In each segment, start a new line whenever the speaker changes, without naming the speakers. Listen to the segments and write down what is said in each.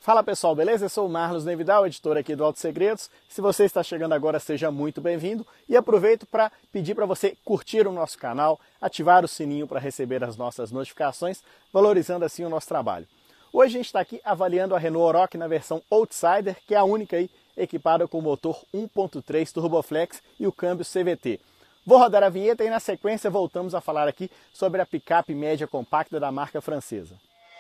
Fala pessoal, beleza? Eu sou o Marlos Nevidal, editor aqui do Auto Segredos. Se você está chegando agora, seja muito bem-vindo e aproveito para pedir para você curtir o nosso canal, ativar o sininho para receber as nossas notificações, valorizando assim o nosso trabalho. Hoje a gente está aqui avaliando a Renault Oroch na versão Outsider, que é a única aí equipada com o motor 1.3 Turboflex e o câmbio CVT. Vou rodar a vinheta e na sequência voltamos a falar aqui sobre a picape média compacta da marca francesa.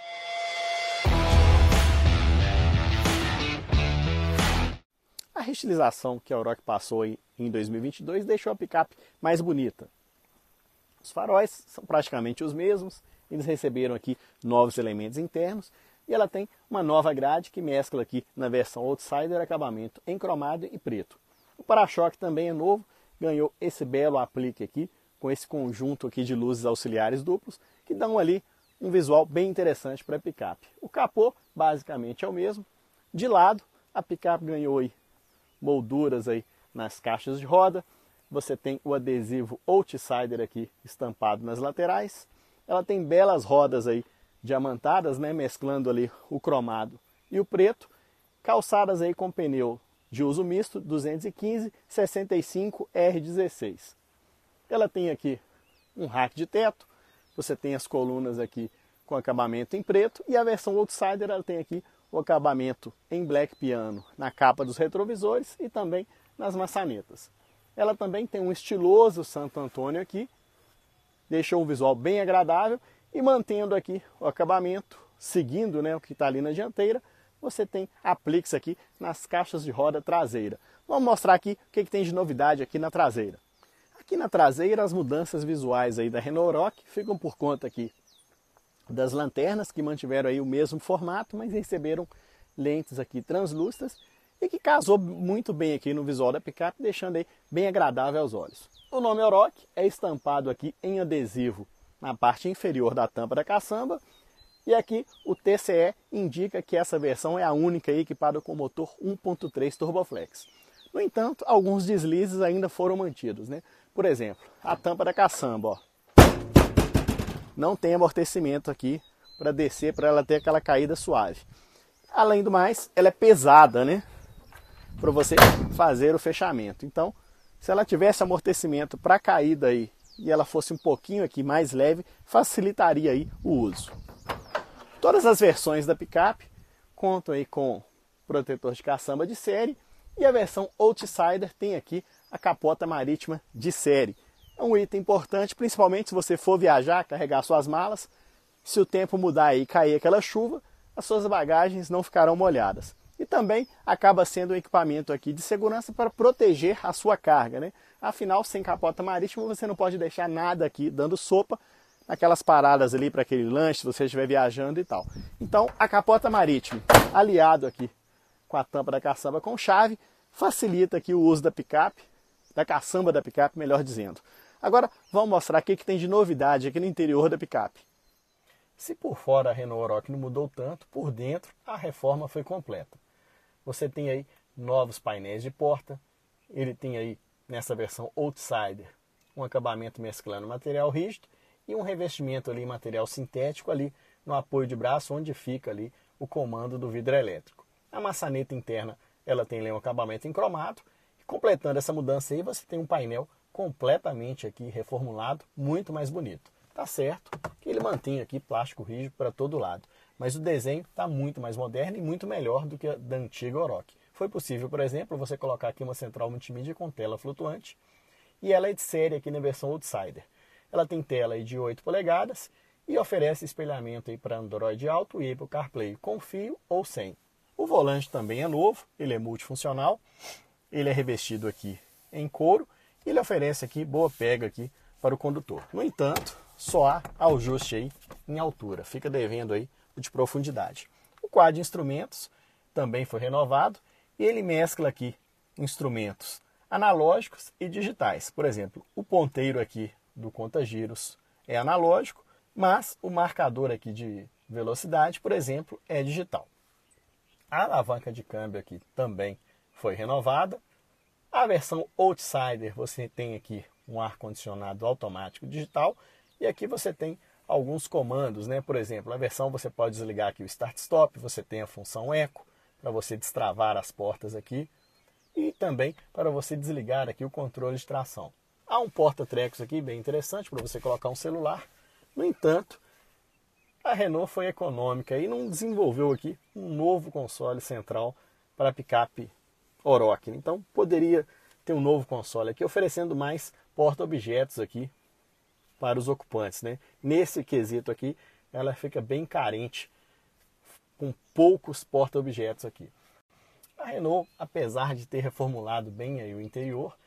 A restilização que a Oroch passou em 2022 deixou a picape mais bonita. Os faróis são praticamente os mesmos, eles receberam aqui novos elementos internos e ela tem uma nova grade que mescla aqui na versão Outsider acabamento em cromado e preto. O para-choque também é novo, ganhou esse belo aplique aqui com esse conjunto aqui de luzes auxiliares duplos que dão ali um visual bem interessante para a picape. O capô basicamente é o mesmo. De lado, a picape ganhou aí molduras aí nas caixas de roda. Você tem o adesivo Outsider aqui estampado nas laterais. Ela tem belas rodas aí diamantadas, né, mesclando ali o cromado e o preto. Calçadas aí com pneu de uso misto 215 65 R16. Ela tem aqui um rack de teto. Você tem as colunas aqui com acabamento em preto e a versão Outsider ela tem aqui o acabamento em black piano na capa dos retrovisores e também nas maçanetas. Ela também tem um estiloso Santo Antônio aqui, deixou um visual bem agradável e mantendo aqui o acabamento, seguindo, né, o que está ali na dianteira, você tem apliques aqui nas caixas de roda traseira. Vamos mostrar aqui o que tem de novidade aqui na traseira. Aqui na traseira as mudanças visuais aí da Renault Oroch ficam por conta aqui das lanternas que mantiveram aí o mesmo formato, mas receberam lentes aqui translúcidas e que casou muito bem aqui no visual da picape, deixando aí bem agradável aos olhos. O nome Oroch é estampado aqui em adesivo na parte inferior da tampa da caçamba e aqui o TCE indica que essa versão é a única aí equipada com motor 1.3 Turboflex. No entanto, alguns deslizes ainda foram mantidos, né? Por exemplo, a tampa da caçamba, ó, não tem amortecimento aqui para descer, para ela ter aquela caída suave. Além do mais, ela é pesada, né? Para você fazer o fechamento. Então, se ela tivesse amortecimento para caída aí e ela fosse um pouquinho aqui mais leve, facilitaria aí o uso. Todas as versões da picape contam aí com protetor de caçamba de série e a versão Outsider tem aqui a capota marítima de série. É um item importante, principalmente se você for viajar, carregar suas malas. Se o tempo mudar e cair aquela chuva, as suas bagagens não ficarão molhadas. E também acaba sendo um equipamento aqui de segurança para proteger a sua carga, né? Afinal, sem capota marítima, você não pode deixar nada aqui dando sopa naquelas paradas ali para aquele lanche, se você estiver viajando e tal. Então, a capota marítima, aliado aqui com a tampa da caçamba com chave, facilita aqui o uso da picape, da caçamba da picape, melhor dizendo. Agora vamos mostrar o que tem de novidade aqui no interior da picape. Se por fora a Renault Oroch não mudou tanto, por dentro a reforma foi completa. Você tem aí novos painéis de porta, ele tem aí nessa versão Outsider um acabamento mesclando material rígido e um revestimento ali em material sintético ali no apoio de braço onde fica ali o comando do vidro elétrico. A maçaneta interna ela tem ali um acabamento em cromado e completando essa mudança aí você tem um painel completamente aqui reformulado, muito mais bonito. Tá certo que ele mantém aqui plástico rígido para todo lado, mas o desenho está muito mais moderno e muito melhor do que a da antiga Oroch. Foi possível, por exemplo, você colocar aqui uma central multimídia com tela flutuante e ela é de série aqui na versão Outsider. Ela tem tela aí de 8 polegadas e oferece espelhamento aí para Android Auto e Apple CarPlay com fio ou sem. O volante também é novo, ele é multifuncional, ele é revestido aqui em couro. Ele oferece aqui boa pega aqui para o condutor. No entanto, só há ajuste aí em altura. Fica devendo aí o de profundidade. O quadro de instrumentos também foi renovado e ele mescla aqui instrumentos analógicos e digitais. Por exemplo, o ponteiro aqui do conta-giros é analógico, mas o marcador aqui de velocidade, por exemplo, é digital. A alavanca de câmbio aqui também foi renovada. A versão Outsider você tem aqui um ar-condicionado automático digital e aqui você tem alguns comandos, né? Por exemplo, na versão você pode desligar aqui o Start-Stop, você tem a função Eco, para você destravar as portas aqui, e também para você desligar aqui o controle de tração. Há um porta-trecos aqui bem interessante para você colocar um celular. No entanto, a Renault foi econômica e não desenvolveu aqui um novo console central para a picape Oroch. Então poderia ter um novo console aqui oferecendo mais porta-objetos aqui para os ocupantes, né? Nesse quesito aqui, ela fica bem carente, com poucos porta-objetos aqui. A Renault, apesar de ter reformulado bem aí o interior,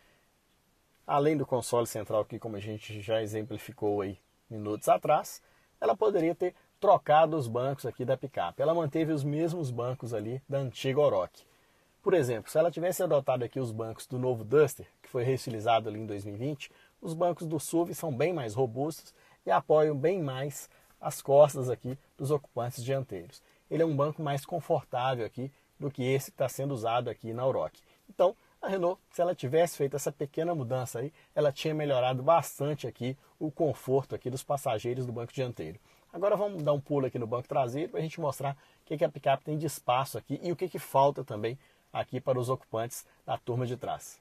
além do console central aqui, como a gente já exemplificou aí minutos atrás, ela poderia ter trocado os bancos aqui da picape. Ela manteve os mesmos bancos ali da antiga Oroch. Por exemplo, se ela tivesse adotado aqui os bancos do novo Duster, que foi reestilizado ali em 2020, os bancos do SUV são bem mais robustos e apoiam bem mais as costas aqui dos ocupantes dianteiros. Ele é um banco mais confortável aqui do que esse que está sendo usado aqui na Oroch. Então, a Renault, se ela tivesse feito essa pequena mudança aí, ela tinha melhorado bastante aqui o conforto aqui dos passageiros do banco dianteiro. Agora vamos dar um pulo aqui no banco traseiro para a gente mostrar o que a picape tem de espaço aqui e o que falta também aqui para os ocupantes da turma de trás.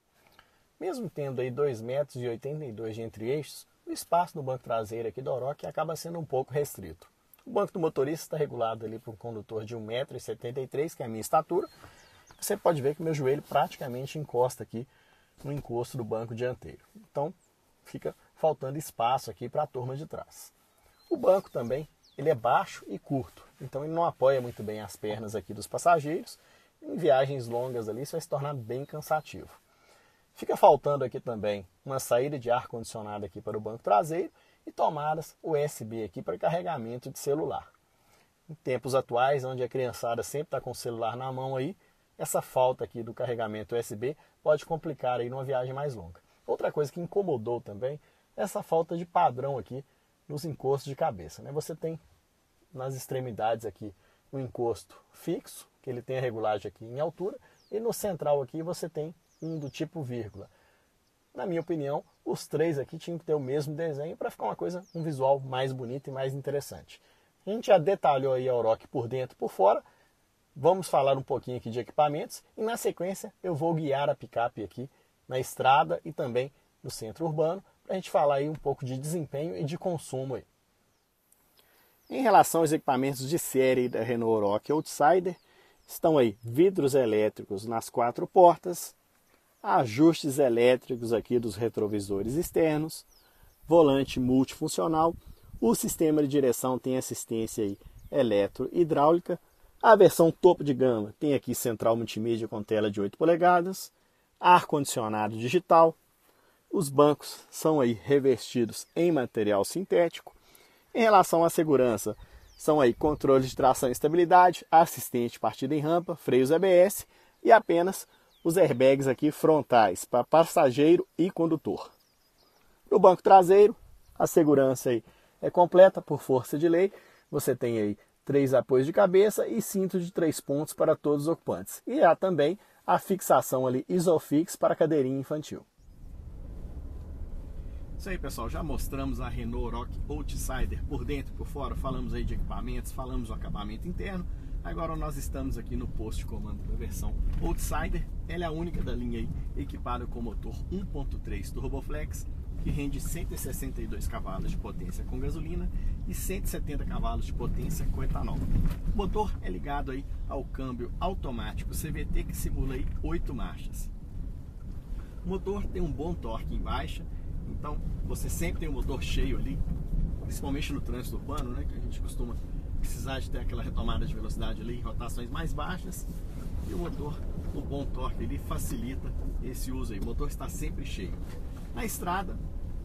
Mesmo tendo aí 2,82 m de entre-eixos, o espaço no banco traseiro aqui da Oroch acaba sendo um pouco restrito. O banco do motorista está regulado ali para um condutor de 1,73 m, que é a minha estatura. Você pode ver que meu joelho praticamente encosta aqui no encosto do banco dianteiro. Então, fica faltando espaço aqui para a turma de trás. O banco também, ele é baixo e curto, então ele não apoia muito bem as pernas aqui dos passageiros. Em viagens longas ali, isso vai se tornar bem cansativo. Fica faltando aqui também uma saída de ar-condicionado aqui para o banco traseiro e tomadas USB aqui para carregamento de celular. Em tempos atuais, onde a criançada sempre está com o celular na mão aí, essa falta aqui do carregamento USB pode complicar aí numa viagem mais longa. Outra coisa que incomodou também é essa falta de padrão aqui nos encostos de cabeça, né? Você tem nas extremidades aqui um encosto fixo, que ele tem a regulagem aqui em altura, e no central aqui você tem um do tipo vírgula. Na minha opinião, os três aqui tinham que ter o mesmo desenho para ficar uma coisa, um visual mais bonito e mais interessante. A gente já detalhou aí a Oroch por dentro e por fora. Vamos falar um pouquinho aqui de equipamentos e na sequência eu vou guiar a picape aqui na estrada e também no centro urbano para a gente falar aí um pouco de desempenho e de consumo aí. Em relação aos equipamentos de série da Renault Oroch Outsider, estão aí vidros elétricos nas 4 portas, ajustes elétricos aqui dos retrovisores externos, volante multifuncional, o sistema de direção tem assistência aí eletro-hidráulica, a versão topo de gama tem aqui central multimídia com tela de 8 polegadas, ar-condicionado digital, os bancos são aí revestidos em material sintético. Em relação à segurança, são aí controles de tração e estabilidade, assistente partida em rampa, freios ABS e apenas os airbags aqui frontais para passageiro e condutor. No banco traseiro, a segurança aí é completa por força de lei. Você tem aí 3 apoios de cabeça e cinto de 3 pontos para todos os ocupantes. E há também a fixação ali Isofix para a cadeirinha infantil. Isso aí, pessoal, já mostramos a Renault Oroch Outsider por dentro e por fora, falamos aí de equipamentos, falamos do acabamento interno. Agora nós estamos aqui no posto de comando da versão Outsider. Ela é a única da linha aí equipada com motor 1.3 Turboflex, que rende 162 cavalos de potência com gasolina e 170 cavalos de potência com etanol. O motor é ligado aí ao câmbio automático CVT, que simula aí 8 marchas. O motor tem um bom torque em baixa, então você sempre tem o motor cheio ali, principalmente no trânsito urbano, né, que a gente costuma precisar de ter aquela retomada de velocidade ali em rotações mais baixas, e o motor, o bom torque ali facilita esse uso aí. O motor está sempre cheio. Na estrada,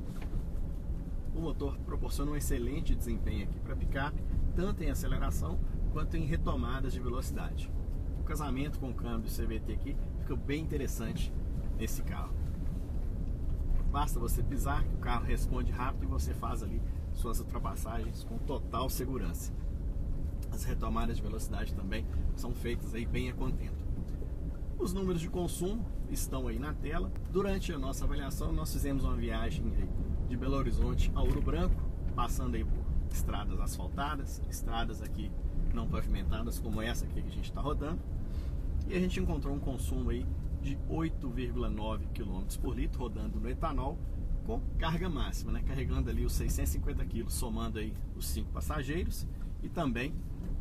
o motor proporciona um excelente desempenho aqui para a picape, tanto em aceleração quanto em retomadas de velocidade. O casamento com o câmbio CVT aqui fica bem interessante nesse carro. Basta você pisar, que o carro responde rápido e você faz ali suas ultrapassagens com total segurança. As retomadas de velocidade também são feitas aí bem a contento. Os números de consumo estão aí na tela. Durante a nossa avaliação, nós fizemos uma viagem aí de Belo Horizonte a Ouro Branco, passando aí por estradas asfaltadas, estradas aqui não pavimentadas como essa aqui que a gente está rodando. E a gente encontrou um consumo aí de 8,9 km por litro rodando no etanol com carga máxima, né? Carregando ali os 650 kg, somando aí os 5 passageiros e também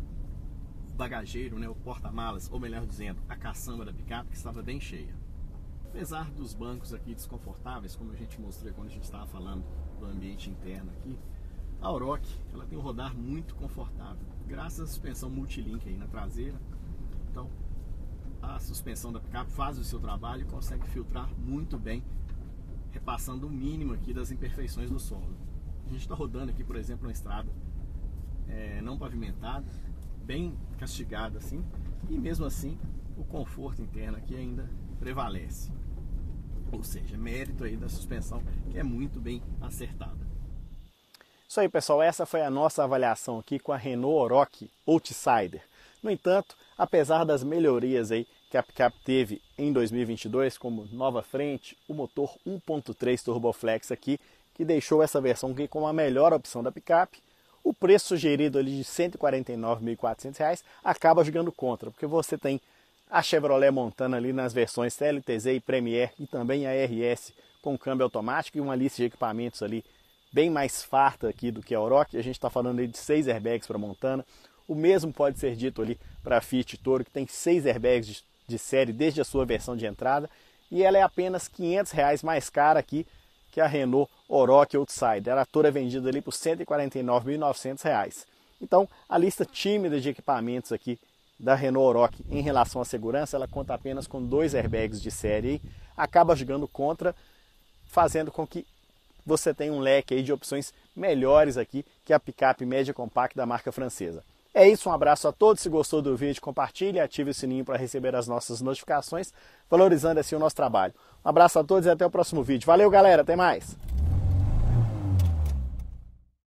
o bagageiro, né? O porta-malas, ou melhor dizendo, a caçamba da picape que estava bem cheia. Apesar dos bancos aqui desconfortáveis, como a gente mostrou quando a gente estava falando do ambiente interno aqui, a Oroch, ela tem um rodar muito confortável, graças à suspensão multilink aí na traseira. Então, a suspensão da picape faz o seu trabalho e consegue filtrar muito bem, repassando o mínimo aqui das imperfeições do solo. A gente está rodando aqui, por exemplo, uma estrada não pavimentada, bem castigada assim, e mesmo assim o conforto interno aqui ainda prevalece. Ou seja, mérito aí da suspensão, que é muito bem acertada. Isso aí, pessoal, essa foi a nossa avaliação aqui com a Renault Oroch Outsider. No entanto, apesar das melhorias aí que a picape teve em 2022, como nova frente, o motor 1.3 Turboflex aqui, que deixou essa versão aqui como a melhor opção da picape, o preço sugerido ali de R$ 149.400 acaba jogando contra, porque você tem a Chevrolet Montana ali nas versões CLTZ e Premier e também a RS com câmbio automático e uma lista de equipamentos ali bem mais farta aqui do que a Oroch. A gente está falando aí de 6 airbags para Montana. O mesmo pode ser dito ali para a Fiat Toro, que tem 6 airbags de série desde a sua versão de entrada. E ela é apenas R$ 500 mais cara aqui que a Renault Oroch Outsider. A Toro é vendida ali por R$ 149.900. Então, a lista tímida de equipamentos aqui da Renault Oroch em relação à segurança, ela conta apenas com 2 airbags de série e acaba jogando contra, fazendo com que você tenha um leque aí de opções melhores aqui que a picape média compacta da marca francesa. É isso, um abraço a todos. Se gostou do vídeo, compartilhe e ative o sininho para receber as nossas notificações, valorizando assim o nosso trabalho. Um abraço a todos e até o próximo vídeo. Valeu, galera, até mais!